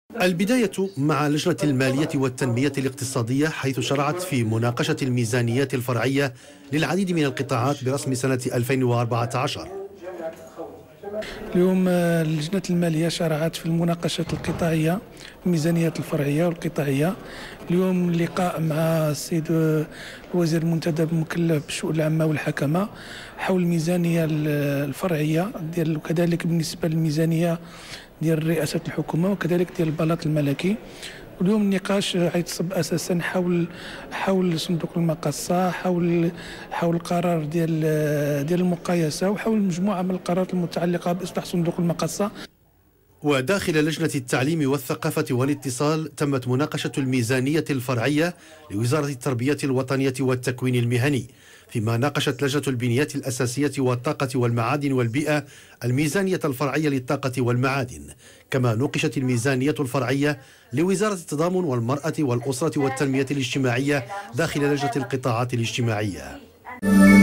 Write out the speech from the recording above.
البداية مع لجنة المالية والتنمية الاقتصادية، حيث شرعت في مناقشة الميزانيات الفرعية للعديد من القطاعات برسم سنة 2014. اليوم لجنة المالية شرعت في المناقشة القطاعية، الميزانيات الفرعية والقطاعية. اليوم لقاء مع السيد الوزير المنتدب المكلف بالشؤون العامة والحكمة حول الميزانية الفرعية وكذلك بالنسبة للميزانية ديال رئاسة الحكومة وكذلك ديال البلاط الملكي. واليوم النقاش غيتصب اساسا حول صندوق المقاصه، حول القرار ديال المقايسه، وحول مجموعه من القرارات المتعلقه باصلاح صندوق المقاصه. وداخل لجنة التعليم والثقافة والاتصال تمت مناقشة الميزانية الفرعية لوزارة التربية الوطنية والتكوين المهني، فيما ناقشت لجنة البنيات الأساسية والطاقة والمعادن والبيئة الميزانية الفرعية للطاقة والمعادن. كما نوقشت الميزانية الفرعية لوزارة التضامن والمرأة والأسرة والتنمية الاجتماعية داخل لجنة القطاعات الاجتماعية.